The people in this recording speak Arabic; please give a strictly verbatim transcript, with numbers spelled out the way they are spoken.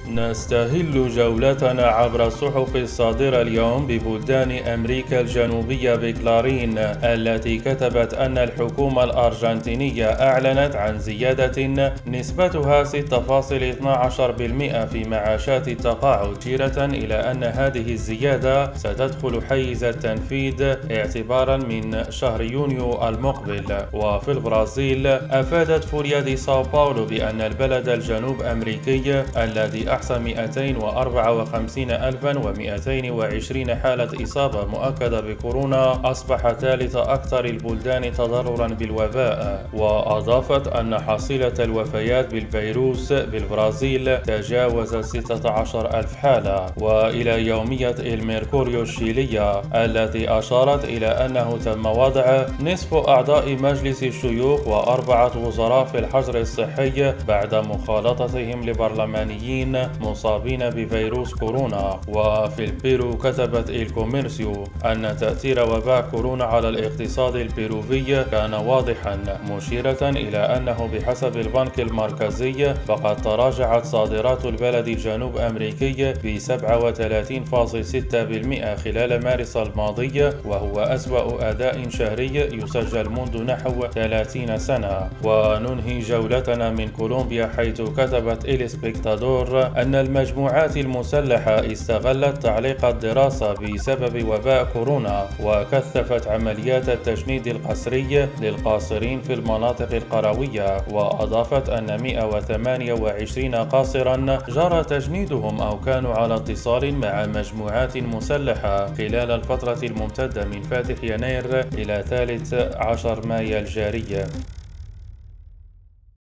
نستهل جولتنا عبر الصحف الصادرة اليوم ببلدان أمريكا الجنوبية بكلارين التي كتبت أن الحكومة الأرجنتينية أعلنت عن زيادة نسبتها ستة فاصلة اثني عشر بالمئة في معاشات التقاعد، مشيرة إلى أن هذه الزيادة ستدخل حيز التنفيذ اعتبارا من شهر يونيو المقبل. وفي البرازيل أفادت فوريا دي ساو باولو بأن البلد الجنوب أمريكي الذي أحصى مئتين وأربعة وخمسين ألفا ومئتين وعشرين حالة إصابة مؤكدة بكورونا أصبح ثالث أكثر البلدان تضررا بالوباء. وأضافت أن حصيلة الوفيات بالفيروس بالبرازيل تجاوز ستة عشر ألف حالة. وإلى يومية الميركوريو الشيلية التي أشارت إلى أنه تم وضع نصف أعضاء مجلس الشيوخ وأربعة وزراء في الحجر الصحي بعد مخالطتهم لبرلمانيين مصابين بفيروس كورونا. وفي البيرو كتبت الكوميرسيو أن تأثير وباء كورونا على الاقتصاد البيروفي كان واضحا، مشيرة إلى أنه بحسب البنك المركزي فقد تراجعت صادرات البلد الجنوب أمريكي ب سبعة وثلاثين فاصلة ستة بالمئة خلال مارس الماضي، وهو أسوأ أداء شهري يسجل منذ نحو ثلاثين سنة. وننهي جولتنا من كولومبيا حيث كتبت الاسبكتادور أن المجموعات المسلحة استغلت تعليق الدراسة بسبب وباء كورونا، وكثفت عمليات التجنيد القسري للقاصرين في المناطق القروية. وأضافت أن مئة وثمانية وعشرين قاصرا جرى تجنيدهم أو كانوا على اتصال مع مجموعات مسلحة خلال الفترة الممتدة من فاتح يناير إلى ثالث عشر مايو الجاري.